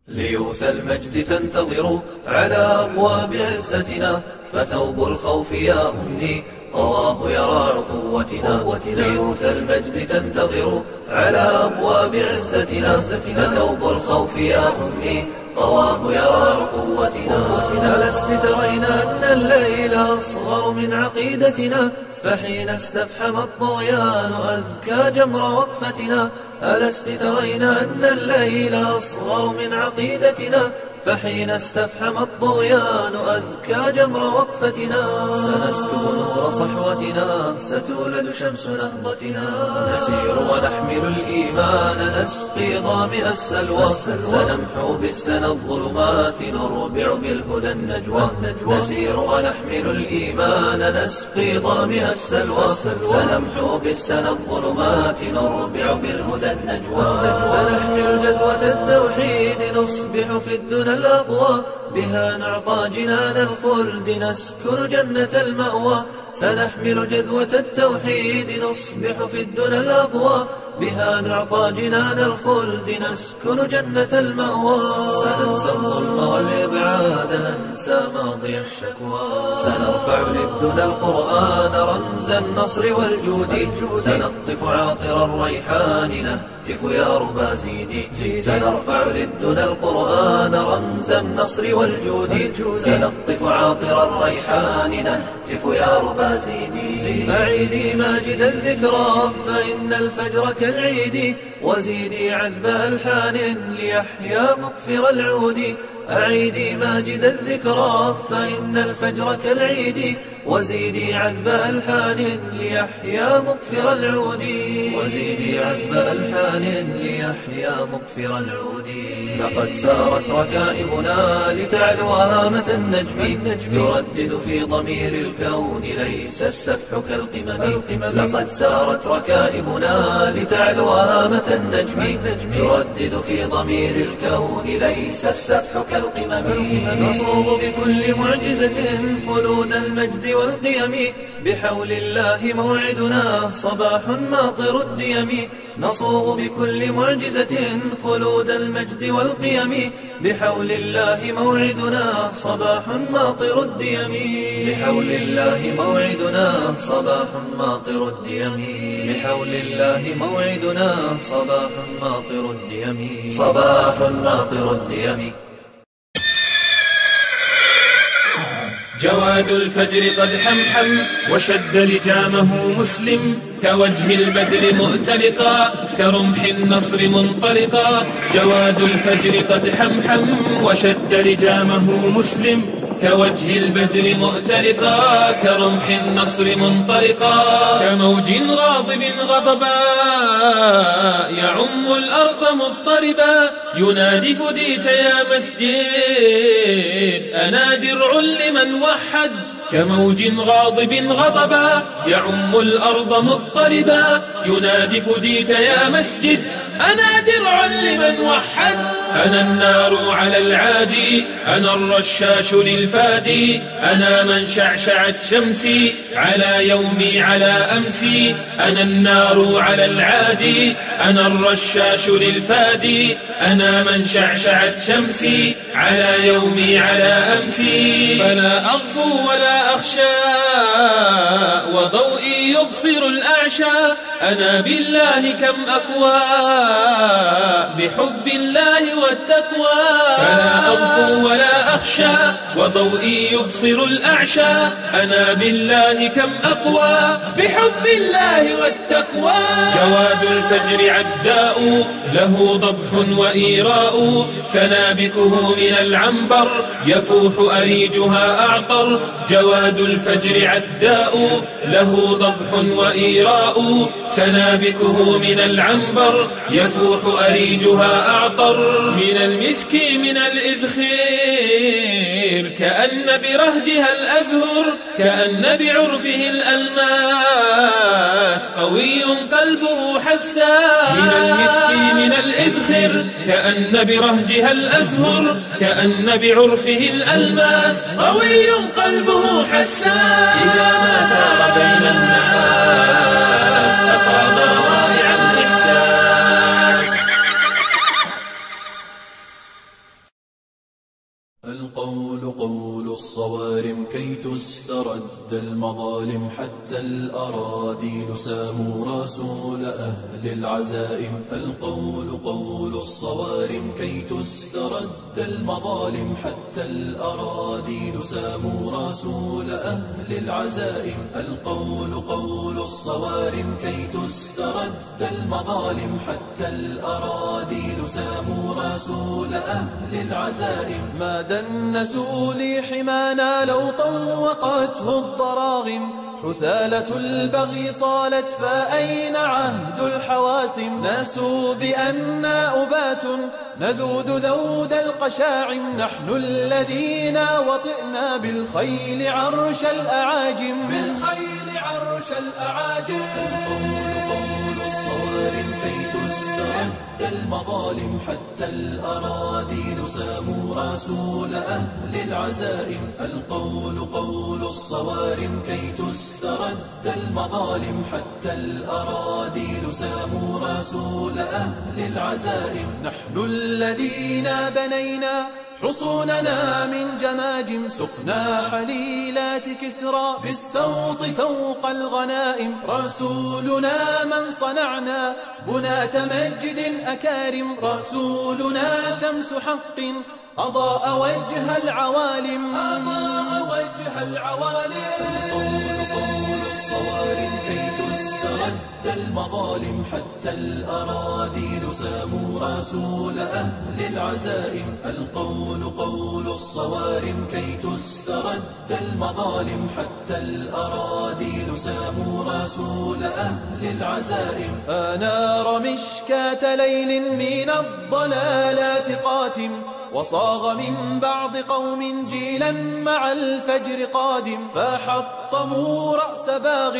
ليوث المجد تنتظر على أبواب عزتنا، فثوب الخوف يا أمي طواه يراع قوتنا. ليوث المجد تنتظر على أبواب عزتنا، فثوب الخوف يا أمي طواه يراع قوتنا. ألست ترين أن الليل أصغر من عقيدتنا، فحين استفحم الطغيان أذكى جمر وقفتنا. ألست ترين أن الليل أصغر من عقيدتنا، فحين استفحم الطغيان أذكى جمر وقفتنا. سنسكب نور صحوتنا، ستولد شمس نهضتنا، نسير ونحمل الإيمان، نسقي ظامئ السلوى. سنمحو بالسنى الظلمات، نربع بالهدى النجوى. نسير ونحمل الإيمان، نسقي ظامئ السلوى. سنمحو بالسنى الظلمات، نربع بالهدى النجوى. سنحمل جذوة التوحيد، نصبح في الدنى الأقوى، بها نعطى جنان الخلد، نسكن جنة المأوى. سنحمل جذوة التوحيد، نصبح في الدنى الأقوى، بها نعطى جنان الخلد، نسكن جنة المأوى. سننسى الظلم والإبعاد، ننسى ماضي الشكوى. سنرفع للدنى القرآن، رمز النصر والجود. سنقطف عاطر الريحان، نهتف يا ربا زيدي. سنرفع للدنى القرآن، رمز النصر والجود. سنقطف عاطر الريحان، نهتف يا ربا زيدي. أعيدي ماجد الذكرى، فإن الفجر كالعيد، وزيدي عذب ألحان ليحيا مقفر العود. أعيدي ماجد الذكرى، فإن الفجر كالعيد، وزيدي عذب ألحان ليحيا مقفر العود. وزيدي عذب ألحان ليحيا مقفر العود. لقد سارت ركائبنا لتعلو هامة النجم، يردد في ضمير الكون ليس السفح كالقمم. لقد سارت ركائبنا لتعلو هامة النجم، يردد في ضمير الكون ليس السفح كالقمم. نصوغ بكل معجزة خلود المجد والقيم، بحول الله موعدنا صباح ماطر الديم. نصوغ بكل معجزة خلود المجد والقيم، بحول الله موعدنا صباح ماطر الديم. بحول الله موعدنا صباح ماطر الديم. بحول الله موعدنا صباح ماطر الديم. صباح ماطر الديم. جواد الفجر قد حمحم، وشد لجامه مسلم، كوجه البدر مؤتلقا، كرمح النصر منطلقا. جواد الفجر قد حمحم، وشد لجامه مسلم، كوجه البدر مؤتلقا، كرمح النصر منطلقا. كموج غاضب غضبا يعم الأرض مضطربا، ينادي فديت يا مسجد، أنا درع لمن وحد. كموج غاضب غضبا يعم الأرض مضطربا، ينادي فديت يا مسجد، أنا درع لمن وحد. أنا النار على العادي، أنا الرشاش للفادي، أنا من شعشعت شمسي على يومي على أمسي. أنا النار على العادي، أنا الرشاش للفادي، أنا من شعشعت شمسي على يومي على أمسي. فلا أغفو ولا أخشى، وضوئي يبصر الأعشى، أنا بالله كم أقوى، بحب الله والتقوى. فلا أغفو ولا أخشى، وضوئي يبصر الأعشى، أنا بالله كم أقوى، بحب الله والتقوى. جواد الفجر عداء، له ضبح وإيراء، سنابكه من العنبر، يفوح أريجها أعطر. جواد الفجر عداء، له ضبح وإيراء، سنابكه من العنبر، يفوح أريجها أعطر. من المسك من الإذخير، كأن برهجها الأزهر، كأن بعرفه الألماس، قوي قلبه حساس. من المسك من الإذخر، كأن برهجها الأزهر، كأن بعرفه الألماس، قوي قلبه حساس. إذا ما ثار بين الناس أفاض روائع الإحساس. القول قول الصوارم كي تسترد المظالم، حتى الأراذيل ساموا رسول أهل العزائم. القول قول الصوارم كي تسترد المظالم، حتى الأراذيل ساموا رسول أهل العزائم. القول قول الصوارم كي تسترد المظالم، حتى الأراذيل ساموا رسول أهل العزائم. ما دنسوا لي حمانا لو طوقته الضراغم، حثالة البغي صالت فأين عهد الحواسم. ناسوا بأننا أبات نذود ذود القشاعم، نحن الذين وطئنا بالخيل عرش الأعاجم. بالخيل عرش الأعاجم. قول الصوارم كي تسترد المظالم، حتى الأراذيل ساموا رسول أهل العزائم. القول قول الصوارم كي تسترد المظالم، حتى الأراذيل ساموا رسول أهل العزائم. نحن الذين بنينا حصوننا من جماجم، سقنا حليلات كسرى بالسوط سوق الغنائم. رسولنا من صنعنا بنات مجد أكارم، رسولنا شمس حق أضاء وجه العوالم. أضاء وجه العوالم. قول الصوارم كي تسترد المظالم، حتى الأراذيل ساموا رسول أهل العزائم. القول قول الصوارم كي تسترد المظالم، حتى الأراذيل ساموا رسول أهل العزائم. أنار مشكاة ليل من الضلالات قاتم، وصاغ من بعض قوم جيلا مع الفجر قادم. فحطموا رأس باغ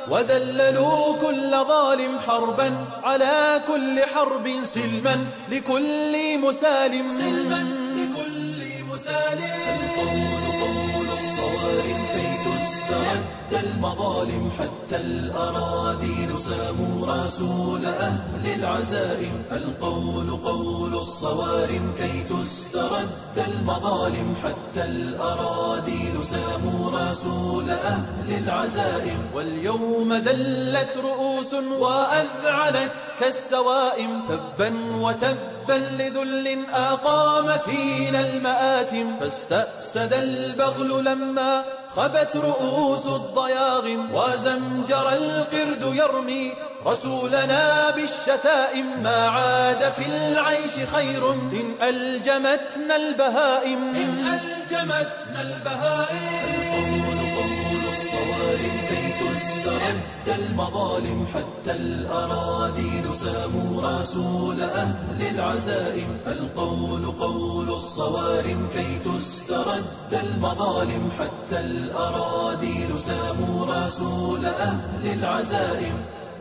وذللوا كل ظالم، حربا على كل حرب سلما لكل مسالم. سلما لكل مسالم. قول الصوارم كي تسترد المظالم، حتى الأراذيل ساموا رسول أهل العزائم. القول قول الصوارم كي تسترد المظالم، حتى الأراذيل ساموا رسول أهل العزائم. واليوم ذلت رؤوس وأذعنت كالسوائم، تبا وتبا لذل أقام فينا المآتم. فاستأسد البغل لما خبت رؤوس الضياغم، وزمجر القرد يرمي رسولنا بالشتائم. ما عاد في العيش خير إن ألجمتنا البهائم. إن ألجمتنا البهائم. قول الصوارم كي تسترد المظالم، حتى الأراذيل ساموا رسول أهل العزائم. القول قول الصوارم كي تسترد المظالم، حتى الأراذيل ساموا رسول أهل العزائم.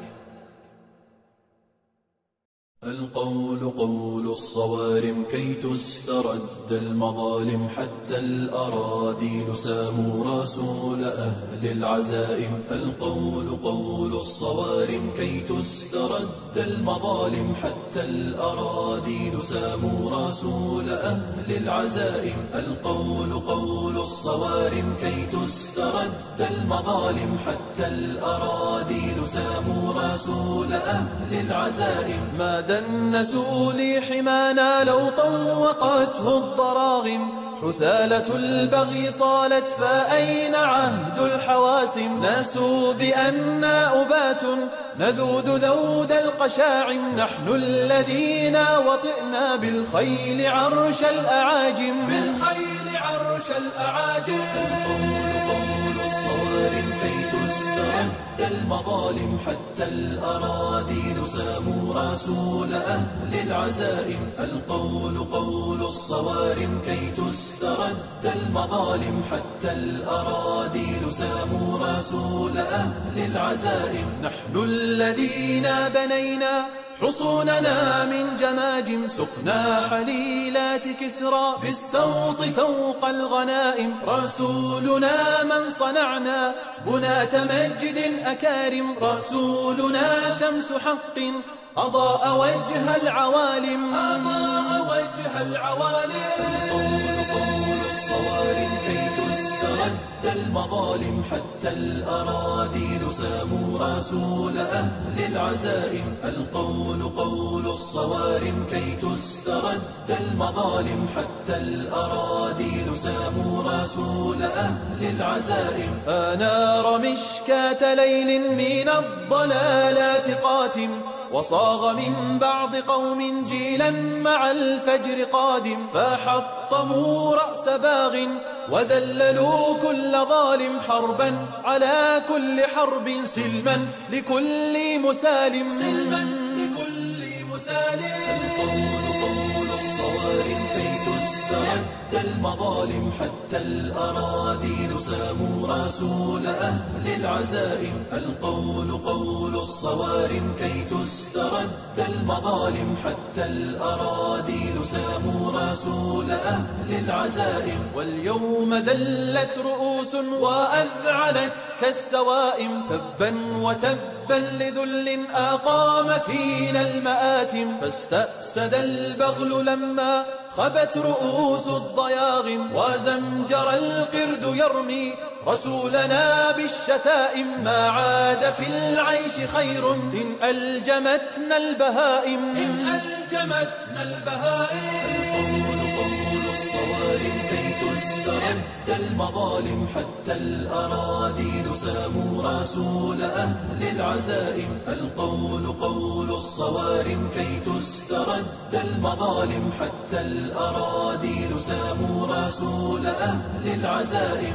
القول قول الصوارم كي تسترد المظالم، حتى الأراذيل ساموا رسول أهل العزائم. القول قول الصوارم كي تسترد المظالم، حتى الأراذيل ساموا رسول أهل العزائم. القول قول الصوارم كي تسترد المظالم، حتى الأراذيل ساموا رسول أهل العزائم. ما دنسوا لي حمانا لو طوقته الضراغم، حثالة البغي صالت فأين عهد الحواسم. ناسوا بأننا أبات نذود ذود القشاعم، نحن الذين وطئنا بالخيل عرش الأعاجم. بالخيل عرش الأعاجم. قول الصوارم كي تسترد المظالم، حتى الأراذيل ساموا رسول أهل العزائم. القول قول الصوارم كي تسترد المظالم، حتى الأراذيل ساموا رسول أهل العزائم. نحن الذين بنينا حصوننا من جماجم، سقنا حليلات كسرى بالسوط سوق الغنائم. رسولنا من صنعنا بنات مجد أكارم، رسولنا شمس حق أضاء وجه العوالم. أضاء وجه العوالم. قول المظالم حتى الأراذيل ساموا رسول أهل العزائم. فالقول قول الصوارم كي تسترد المظالم حتى الأراذيل ساموا رسول أهل العزائم. أنار مشكاة ليل من الضلالات قاتم، وصاغ من بعض قوم جيلا مع الفجر قادم. فحطموا رأس باغ وذللوا كل ظالم، حربا على كل حرب سلما لكل مسالم، سلما لكل مسالم. القول قول الصوارم كي تسترد المظالم حتى الأراذيل ساموا رسول أهل العزائم. القول قول الصوارم كي تسترد المظالم حتى الأراذيل ساموا رسول أهل العزائم. واليوم ذلت رؤوس وأذعنت كالسوائم، تبا وتبا لذل أقام فينا المآتم. فاستأسد البغل لما خبت رؤوس الضياغم، وزمجر القرد يرمي رسولنا بالشتائم. ما عاد في العيش خير إن ألجمتنا البهائم، إن ألجمتنا البهائم. القول الصوارم كي تسترد المظالم حتى الأراذيل ساموا رسول أهل العزائم. القول قول الصوارم كي تسترد المظالم حتى الأراذيل ساموا رسول أهل العزائم.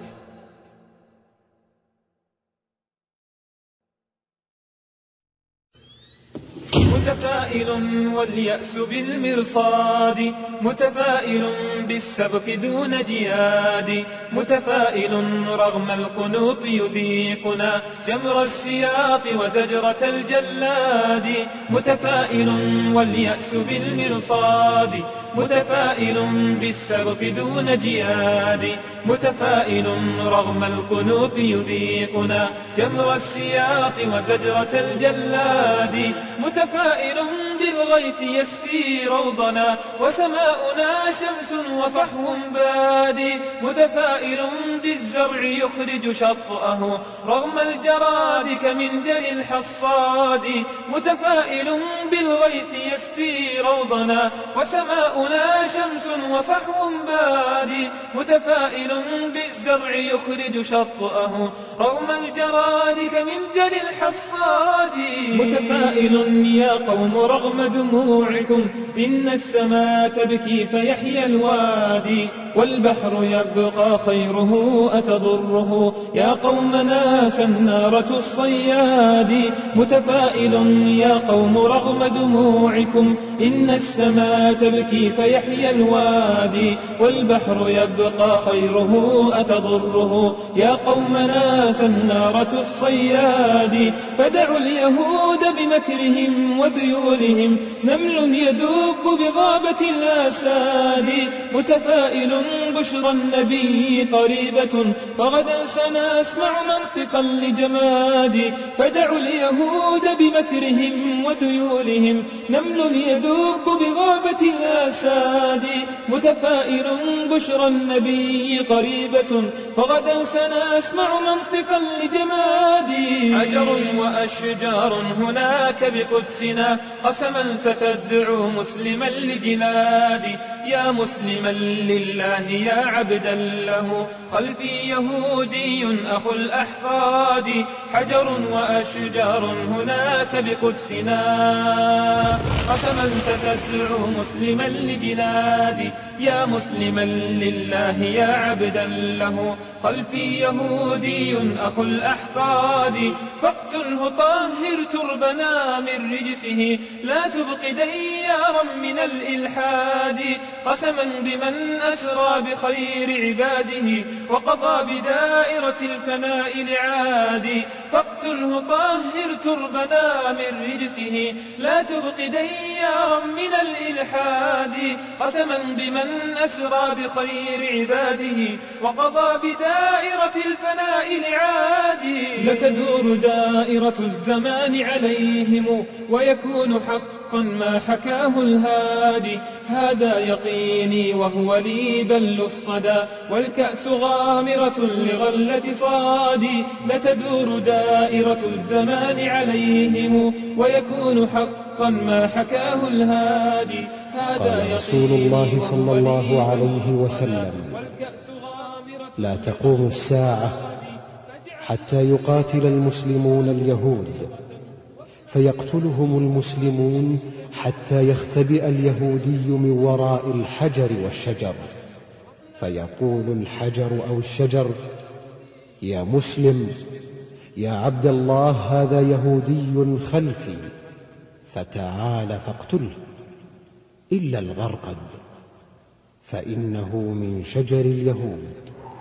متفائل واليأس بالمرصاد، متفائل بالسبق دون جياد، متفائل رغم القنوط يذيقنا جمر السياط وزجرة الجلاد، متفائل واليأس بالمرصاد، متفائل بالسبق دون جياد، متفائل رغم القنوط يذيقنا جمر السياط وزجرة الجلاد، متفائل بالغيث يسقي روضنا وسماؤنا شمس وصحو بادي، متفائل بالزرع يخرج شطأه رغم الجراد كمنجل الحصاد، متفائل بالغيث يسقي روضنا وسماؤنا شمس وصحو بادي، متفائل بالزرع يخرج شطأه رغم الجراد كمنجل الحصاد، متفائل يا قوم رغم دموعكم إن السماء تبكي فيحيى الوادي، والبحر يبقى خيره أتضره يا قومنا سنارة الصياد، متفائل يا قوم رغم دموعكم إن السماء تبكي فيحيى الوادي، والبحر يبقى خيره أتضره يا قومنا سنارة الصياد. فدعوا اليهود بمكرهم وذيولهم نمل يدب بغابة الأساد، متفائل بشرى النبي قريبة فغدا سنسمع منطقا لجماد، فدعوا اليهود بمكرهم وذيولهم نمل يدب بغابة الأساد، متفائل بشرى النبي قريبة فغدا سنسمع منطقا لجماد. حجر وأشجار هناك بقدسنا قسما ستدعو مسلما لجلادي، يا مسلما لله يا عبدا له خلفي يهودي أخو الأحقاد، حجر وأشجار هناك بقدسنا قسما ستدعو مسلما لجلادي، يا مسلما لله يا عبدا له خلفي يهودي أخو الأحقاد، فاقتله طهر تربنا من رجسه لا تبق ديارا من الإلحاد، قسما بمن أسرى بخير عباده وقضى بدائرة الفناء لعادي، فاقتله طهر تربنا من رجسه لا تبق ديارا من الإلحاد، قسما بمن أسرى بخير عباده وقضى بدائرة الفناء لعادي. لتدور دائرة الزمان عليهم ويكون حق حقا ما حكاه الهادي. هذا يقيني وهو لي بل الصدى، والكأس غامرة لغلة صادي. لتدور دائرة الزمان عليهم، ويكون حقا ما حكاه الهادي. قال رسول الله صلى الله عليه وسلم: لا تقوم الساعة حتى يقاتل المسلمون اليهود، فيقتلهم المسلمون حتى يختبئ اليهودي من وراء الحجر والشجر، فيقول الحجر أو الشجر: يا مسلم، يا عبد الله، هذا يهودي خلفي، فتعال فاقتله، إلا الغرقد فإنه من شجر اليهود.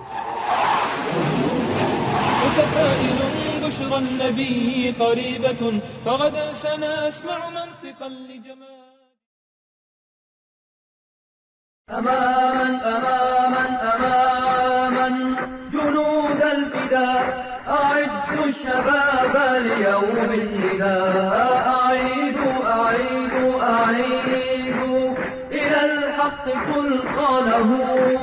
متفائل بشرى النبي قريبة، فغدا سنسمع منطقا لجمال. أماما أماما أماما جنود الفداء، أعدوا الشباب ليوم النداء. أعيدوا أعيدوا أعيدوا إلى الحق سلطانه،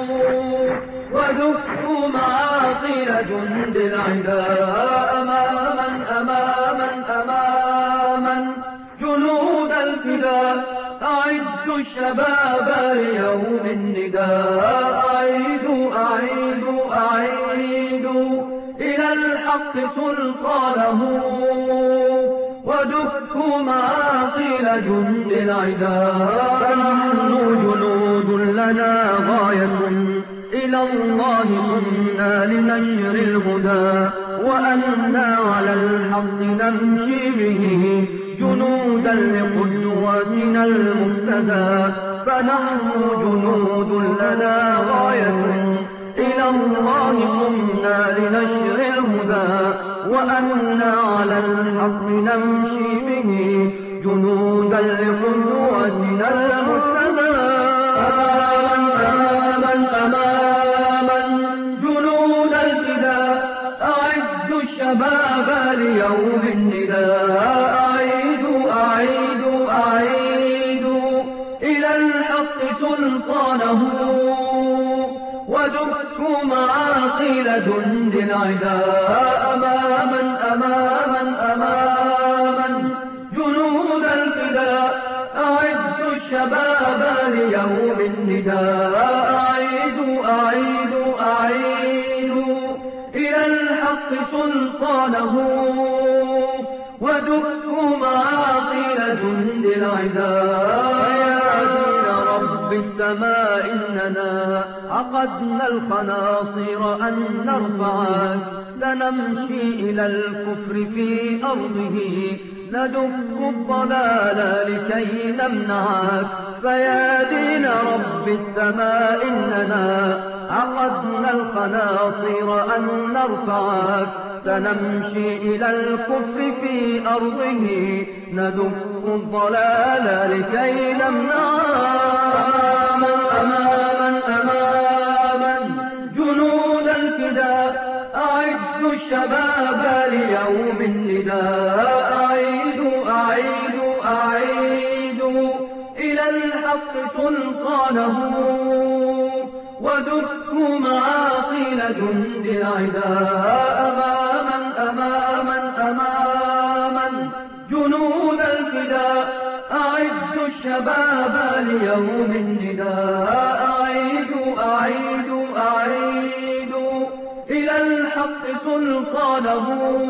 ودكوا معاقل جند العداء. أماما أماما أماما جنود الفداء، أعدوا الشباب ليوم النداء. أعيدوا أعيدوا أعيدوا إلى الحق سلطانه، ودكوا معاقل جند العداء. فنحن جنود لنا غاية إلى الله كنا لنشر الهدى، وأنا على الحق نمشي به جنودا لقدواتنا المفتدى. فنحن جنود لنا غاية إلى الله كنا لنشر الهدى، وأنا على الحق نمشي به جنودا لقدواتنا المفتدى. أماما أماما جنود الفداء، أعدوا الشباب ليوم النداء. أعيدوا أعيدوا أعيدوا إلى الحق سلطانه، ودكوا معاقل جند العداء. أماما أماما أماما جنود الفداء، أعدوا الشباب ليوم النداء. أعيدوا أعيدوا أعيدوا إلى الحق سلطانه، ودكوا معاقل جند العداء. يا دين رب السماء إننا عقدنا الخناصر أن نرفعك، سنمشي إلى الكفر في أرضه، ندك الضلال لكي نمنعك. فيا دين رب السماء إننا عقدنا الخناصر أن نرفعك، سنمشي إلى الكفر في أرضه، ندك الضلال لكي نمنعك. أماما أماما جنود الفداء، أعدوا الشباب ليوم النداء. أعيدوا أعيدوا أعيدوا إلى الحق سلطانه، ودكوا معاقل جند العداء. أماما أماما أماما جنود الفداء، أعدوا الشباب ليوم النداء. أعيدوا أعيدوا أعيدوا إلى الحق سلطانه،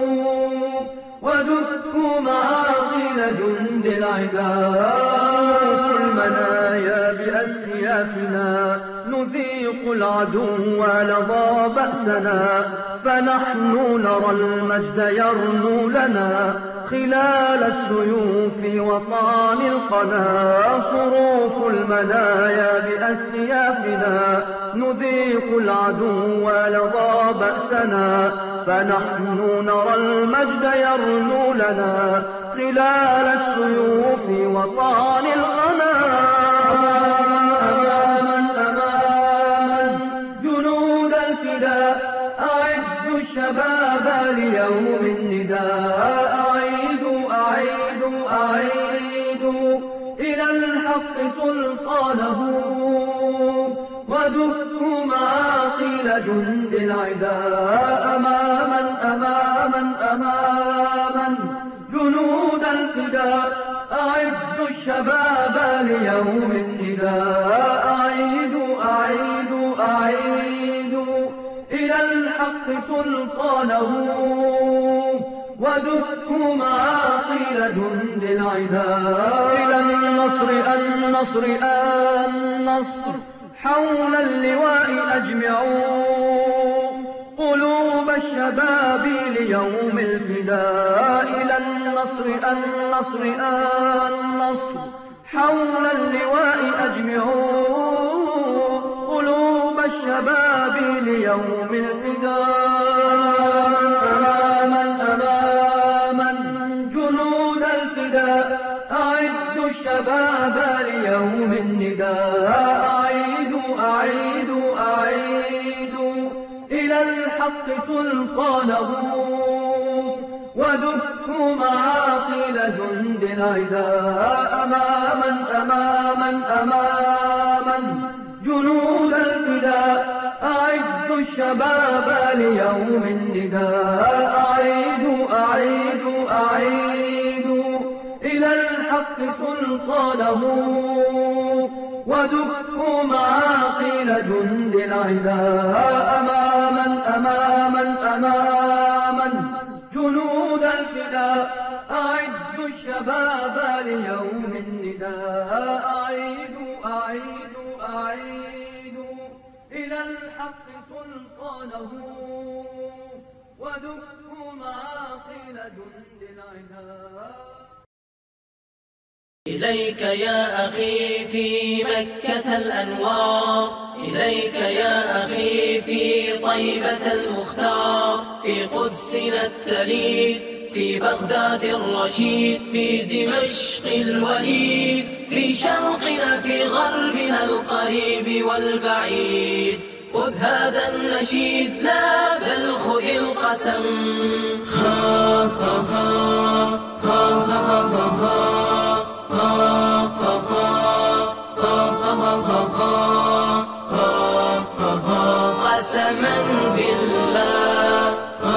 ودكوا معاقل جند العداء. في المنايا بأسيافنا نذيق العدو لظى بأسنا، فنحن نرى المجد يرنو لنا خلال السيوف وطعن القنا. صروف المنايا بأسيافنا نذيق العدو لظى بأسنا، فنحن نرى المجد يرنو لنا خلال السيوف وطعن القنا. أماما أماما جنود الفداء، أعدوا الشباب ليوم النداء. أعيدوا أعيدوا أعيدوا سلطانه ودكوا معاقل جند العداء أماما أماما أماما جنود الفداء أعدوا الشباب ليوم النداء أعيدوا أعيدوا أعيدوا إلى الحق سلطانه ودكوا معاقل جند العداء إلى النصر النصر النصر حول اللواء أجمعوا قلوب الشباب ليوم الفداء إلى النصر النصر النصر حول اللواء أجمعوا قلوب الشباب ليوم الفداء أماما أماما جنود الفداء أعدوا الشباب ليوم النداء أعيدوا أعيدوا أعيدوا إلى الحق سلطانه ودكوا معاقل جند العداء أماما أماما أماما جنود الفداء أعدوا الشباب ليوم النداء أعيدوا أعيدوا أعيدوا إلى الحق سلطانه ودكوا معاقل جند العداء أماما أماما أماما جنود الفداء أعدوا الشباب ليوم النداء أعيدوا أعيدوا أعيدوا إلى الحق سلطانه ودكوا معاقل جند العداء. إليك يا أخي في مكة الأنوار، إليك يا أخي في طيبة المختار، في قدسنا التليد، في بغداد الرشيد، في دمشق الوليد، في شرقنا في غربنا القريب والبعيد. خذ هذا النشيد لا بل خذ القسم. ها ها ها ها ها ها ها قسما بالله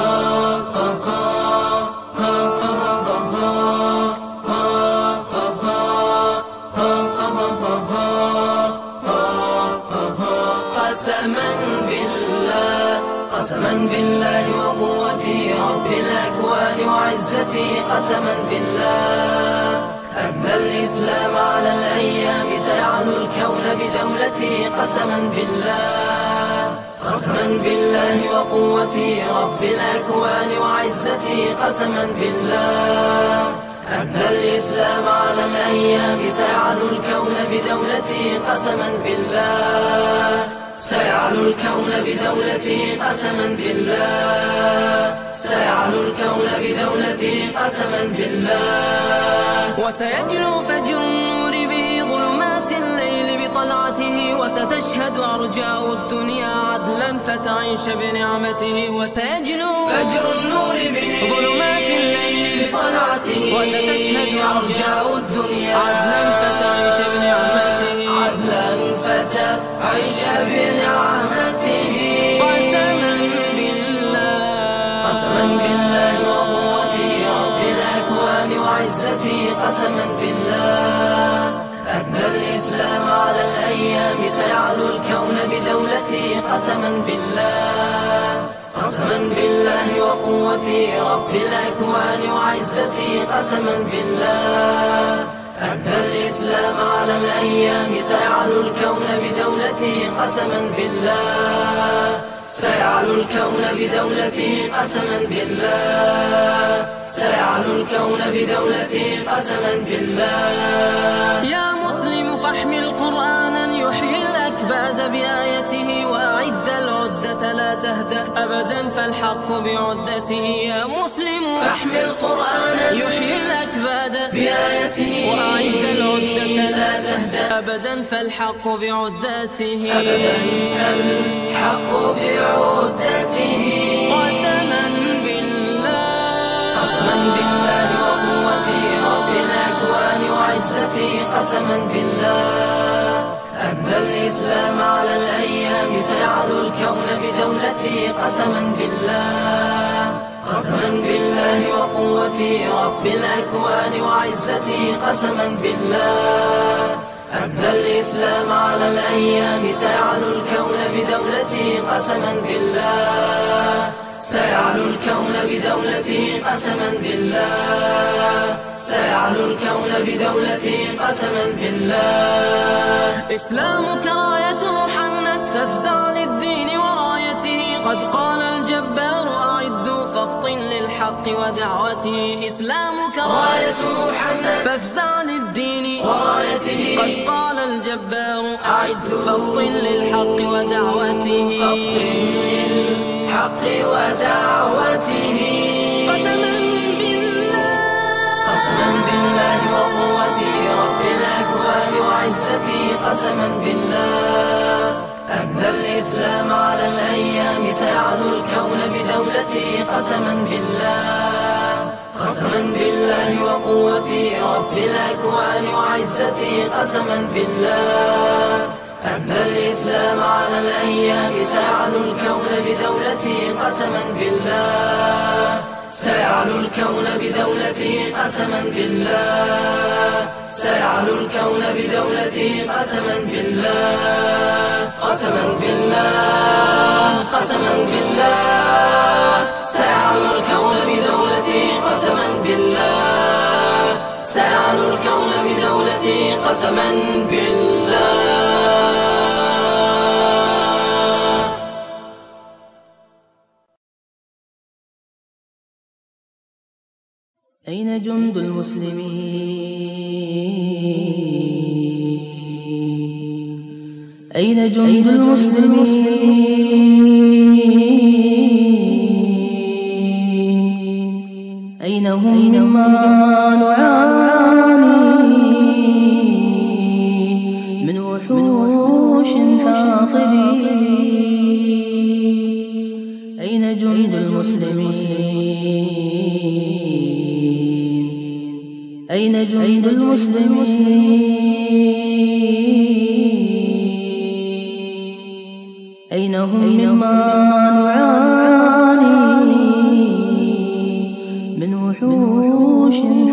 قسما بالله وقوتي رب الأكوان وعزتي قسما بالله أن الإسلام على الأيام سيعلو الكون بدولتي قسما بالله قسما بالله وقوتي رب الأكوان وعزتي قسما بالله أن الإسلام على الأيام سيعلو الكون بدولتي قسما بالله سيعلو الكون بدولتي قسما بالله سيعلو الكون بدولتي قسما بالله. وسيجلو فجر النور به ظلمات الليل بطلعته، وستشهد أرجاء الدنيا عدلا فتعيش بنعمته. وسيجلو فجر النور به ظلمات الليل بطلعته، وستشهد أرجاء الدنيا عدلا فتعيش بنعمته عدلا فتعيش بنعمته. قسما بالله وقوتي رب الأكوان وعزتي قسما بالله أن الإسلام على الأيام سيعلو الكون بدولتي قسما بالله قسما بالله وقوتي رب الأكوان وعزتي قسما بالله أن الإسلام على الأيام سيعلو الكون بدولتي قسما بالله سيعلو الكون بدولتي قسما بالله سيعلو الكون بدولتي قسما بالله. يا مسلم فاحمل قرآنا يحيي الأكباد بآيته، وأعد العدة لا تهدأ أبدا فالحق بعدته. يا مسلم فاحمل قرآنا يحيي الأكباد بآيته، وأعد العدة لا تهدأ أبدا فالحق بعدته أبدا فالحق بعدته. قسما بالله وقوتي رب الأكوان وعزتي قسما بالله أبنى الإسلام على الأيام سيعلو الكون بدولتي قسما بالله، قسما بالله وقوتي رب الأكوان وعزتي قسما بالله. أبنى الإسلام على الأيام سيعلو الكون بدولتي قسما بالله، سيعلو الكون بدولتي قسما بالله، سيعلو الكون بدولتي قسما بالله. إسلامك رايته حنت فافزع للدين ورايته، قد قال الجبار أعدوا فافطن للحق ودعوته. إسلامك رايته حنت فافزع للدين ورايته، قد قال الجبار أعدوا فافطن للحق ودعوته. فافطن للحق ودعوته قسما بالله، قسما بالله وقوتي رب الأكوان وعزتي قسما بالله. أبنى الإسلام على الأيام سيعلو الكون بدولتي قسما بالله، قسما بالله وقوتي رب الأكوان وعزتي قسما بالله. أبنى الإسلام على الأيام سيعلو الكون بدولتي قسما بالله، سيعلو الكون بدولتي قسما بالله، سيعلو الكون بدولتي قسما بالله، قسما بالله، قسما بالله. سيعلو الكون بدولتي قسما بالله، سيعلو الكون بدولتي قسما بالله. أين جند المسلمين؟ أين جند المسلمين؟ أين هم مما نعاني من وحوش حاقدين؟ أين جند المسلمين؟ أين جند المسلمين؟ أين هم مما نعاني من وحوش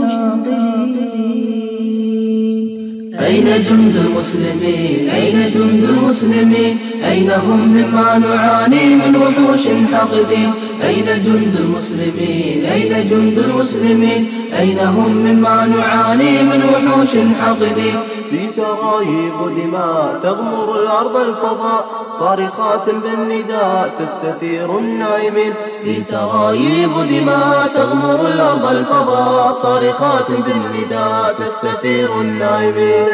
حاقدين؟ أين جند المسلمين؟ أين جند المسلمين؟ أين هم مما نعاني من وحوش حاقدين؟ أين جند المسلمين؟ أين جند المسلمين؟ أين هم مما نعاني من وحوش حاقدين؟ في سرايب دماء تغمر الأرض الفضاء، صارخات بالنداء تستثير النائمين. في سرايب دماء تغمر الأرض الفضاء، صارخات بالنداء تستثير النائمين.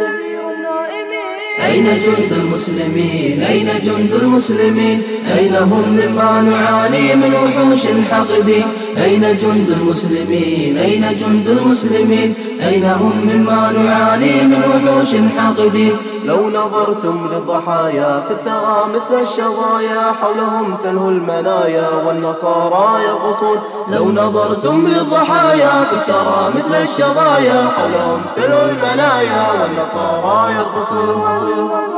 أين جند المسلمين؟ أين جند المسلمين؟ أين هم مما نعاني من وحوش حاقدين؟ أين جند المسلمين؟ أين جند المسلمين؟ أين هم مما نعاني من وحوش حاقدين؟ لو نظرتم للضحايا في الثرى مثل الشظايا، حولهم تلهو المنايا والنصارى يرقصون. لو نظرتم للضحايا في الثرى مثل الشظايا، حولهم تلهو المنايا والنصارى يرقصون.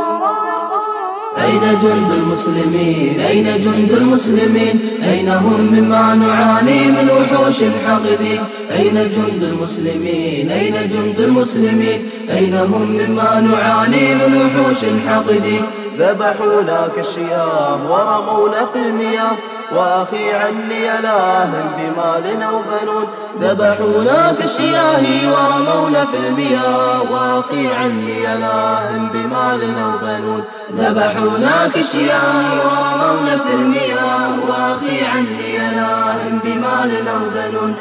أين جند المسلمين؟ أين جند المسلمين؟ أين هم مما نعاني من وحوش حاقدين؟ أين جند المسلمين؟ أين جند المسلمين؟ أين هم مما نعاني من وحوش حاقدين؟ ذبحونا كالشياه ورمونا في المياه، وأخي عني لاهٍ بمال أو بنون. ذبحونا كالشياه ورمونا في المياه، وأخي عني لاهٍ بمال أو بنون. ذبحونا كالشياه ورمونا في المياه، وأخي عني لاهٍ بمال أو بنون.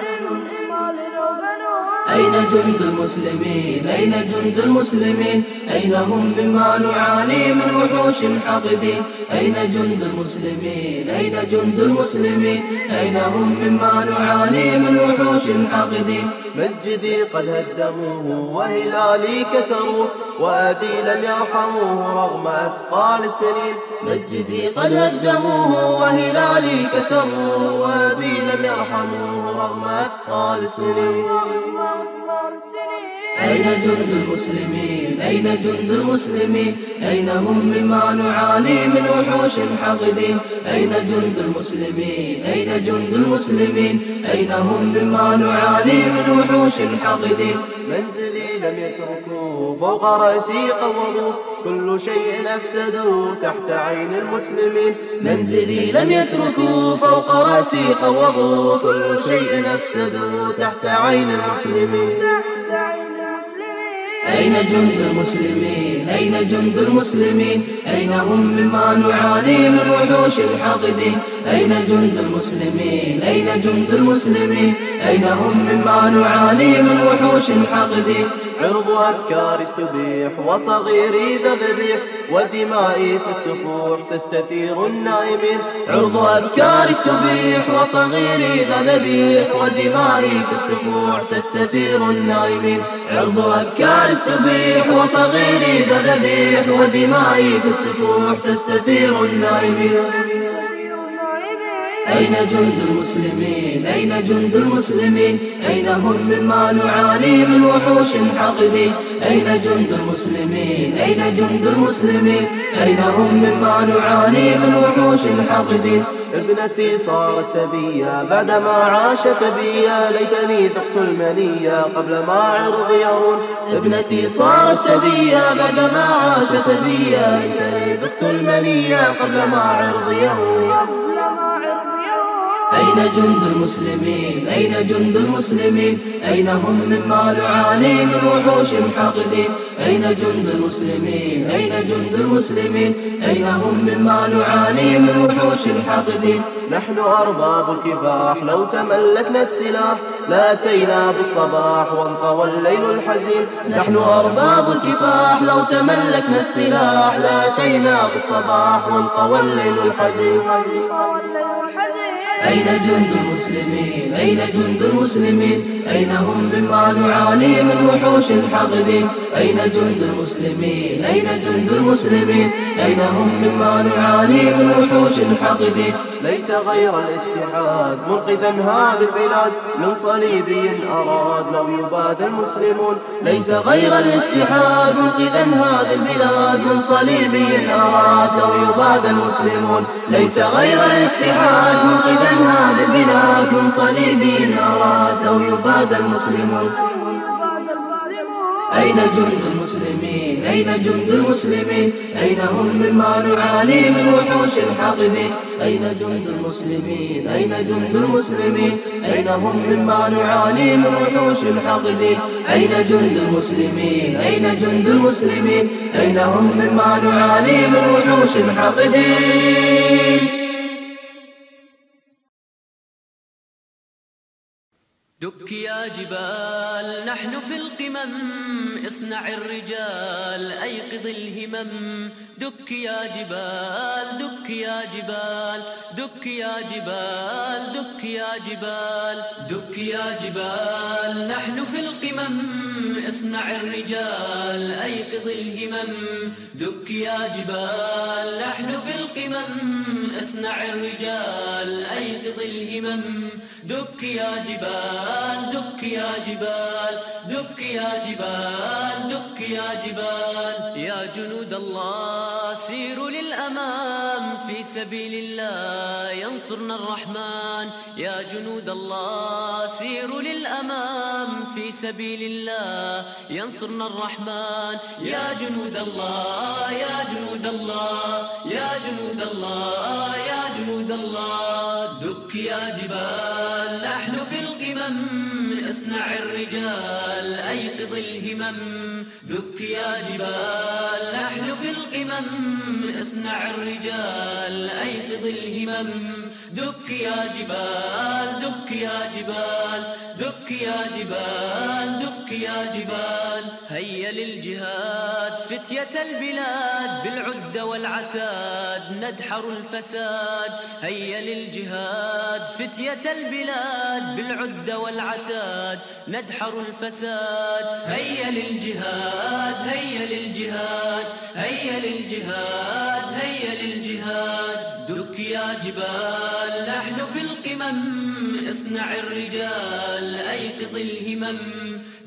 أين جند المسلمين؟ أين جند المسلمين؟ أين هم مما نعاني من وحوش حاقدين؟ أين جند المسلمين؟ أين جند المسلمين؟ أين هم مما نعاني من وحوش حاقدين؟ مسجدي قد هدموه وهلالي كسروه، وأبي لم يرحموه رغم أثقال السنين. مسجدي قد هدموه وهلالي كسروه، وأبي لم يرحموه رغم أثقال السنين. أين جند المسلمين أين جند المسلمين أين هم مما نعاني من وحوش حاقدين أين جند المسلمين أين جند المسلمين أين هم مما نعاني من وحوش حاقدين منزلي لم يتركوا فوق رأسي قوضوا كل شيء أفسدوا تحت عين المسلمين منزلي لم يتركوا فوق رأسي قوضوا كل شيء أفسدوا تحت عين المسلمين أين جند المسلمين أين جند المسلمين أين هم مما نعاني من وحوش حاقدين أين جند المسلمين أين جند المسلمين أين هم مما نعاني من وحوش حاقدين عرض أفكار استبيح وصغيري ذا ذبيح ودمائي في السفوح تستثير النائمين عرض أفكار استبيح وصغيري ذا ذبيح ودمائي في السفوح تستثير النائمين عرض أفكار استبيح وصغيري ذا ذبيح ودمائي في السفوح تستثير النائمين أين جند المسلمين أين جند المسلمين أين هم مما نعاني من وحوش حاقدين أين جند المسلمين أين جند المسلمين أين هم مما نعاني من وحوش حاقدين ابنتي صارت سبية بعدما عاشت بيا ليتني ذقت المنية قبل ما عرضي يهون ابنتي صارت سبية بعدما عاشت بيا ليتني ذقت المنية قبل ما عرضي يهون أين جند المسلمين أين جند المسلمين أين هم مما نعاني من وحوش حاقدين أين جند المسلمين أين جند المسلمين أين هم مما نعاني من وحوش حاقدين نحن أرباب الكفاح لو تملكنا السلاح لأتينا بالصباح وانطوى الليل الحزين نحن أرباب الكفاح لو تملكنا السلاح لأتينا بالصباح وانطوى الليل الحزين أين جند المسلمين أين جند المسلمين أين هم مما نعاني من وحوش حاقدين أين جند المسلمين أين جند المسلمين أين هم مما نعاني من وحوش حاقدين ليس غير الاتحاد منقذا هذه البلاد من صليبي أراد لو يباد المسلمون ليس غير الاتحاد منقذا هذه البلاد من صليبي أراد لو يباد المسلمون ليس غير الاتحاد منقذا هذه البلاد من صليبي أراد لو يباد المسلمون أين جند المسلمين أين جند المسلمين أين هم مما نعاني من وحوش حاقدين أين جند المسلمين أين جند المسلمين أين هم مما نعاني من وحوش حاقدين أين جند المسلمين أين جند المسلمين أين هم مما نعاني من وحوش حاقدين دك يا جبال نحن في القمم اصنع الرجال أيقظ الهمم دك يا جبال دك يا جبال دك يا جبال دك يا جبال دك يا جبال نحن في القمم اصنع الرجال أيقظ الهمم دك يا جبال نحن في القمم اصنع الرجال أيقظ الهمم دك يا جبال دك يا جبال دك يا جبال دك يا جبال يا جنود الله سيروا للأمام في سبيل الله ينصرنا الرحمن يا جنود الله سيروا للأمام في سبيل الله ينصرنا الرحمن يا جنود الله يا جنود الله يا جنود الله يا جنود الله دك يا جبال نحن في القمم اصنع الرجال أيقظ الهمم دك يا جبال نحن في القمم اصنع الرجال أيقظ الهمم دك يا جبال دك يا جبال دك يا جبال دك يا جبال هيا للجهاد فتية البلاد بالعد والعتاد ندحر الفساد هيا للجهاد فتية البلاد بالعد والعتاد ندحر الفساد هيا للجهاد هيا للجهاد هيا للجهاد هيا للجهاد دك يا جبال نحن في القمم اصنع الرجال أيقظ الهمم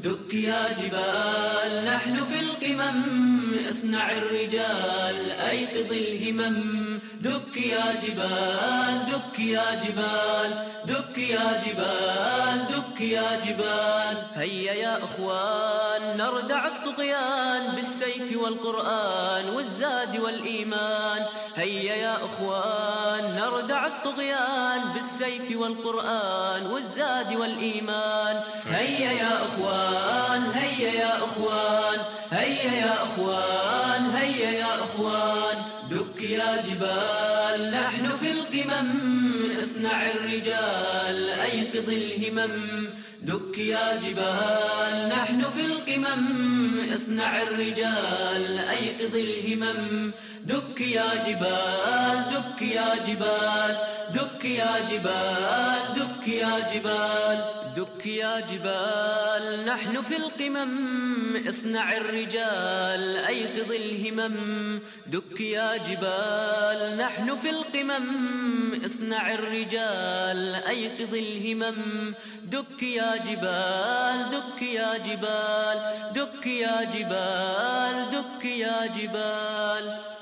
دك يا جبال نحن في القمم اصنع الرجال أيقظ الهمم دك يا جبال دك يا جبال دك يا جبال دك يا جبال هيا يا أخوان نردع الطغيان بالسيف والقرآن والزاد والإيمان هيا يا أخوان نردع الطغيان بالسيف والقرآن والزاد والإيمان هيا يا أخوان هيا يا أخوان هيا يا أخوان هيا يا أخوان دك يا جبال نحن في القمم اصنع الرجال أيقظ الهمم دك يا جبال نحن في القمم اصنع الرجال أيقظ الهمم دك يا جبال دك يا جبال دك يا جبال دك يا جبال دك يا جبال نحن في القمم اصنع الرجال أيقظ الهمم دك يا جبال نحن في القمم اصنع الرجال أيقظ الهمم دك يا جبال دك يا جبال دك يا جبال دك يا جبال